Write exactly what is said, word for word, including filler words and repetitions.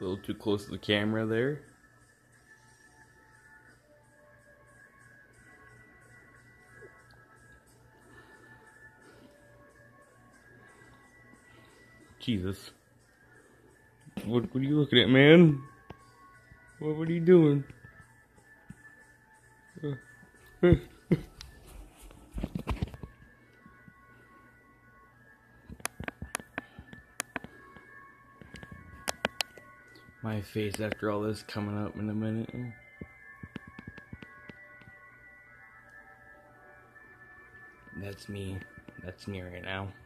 A little too close to the camera there. Jesus. What, what are you looking at, man? What, what are you doing? My face after all this coming up in a minute. That's me. That's me right now.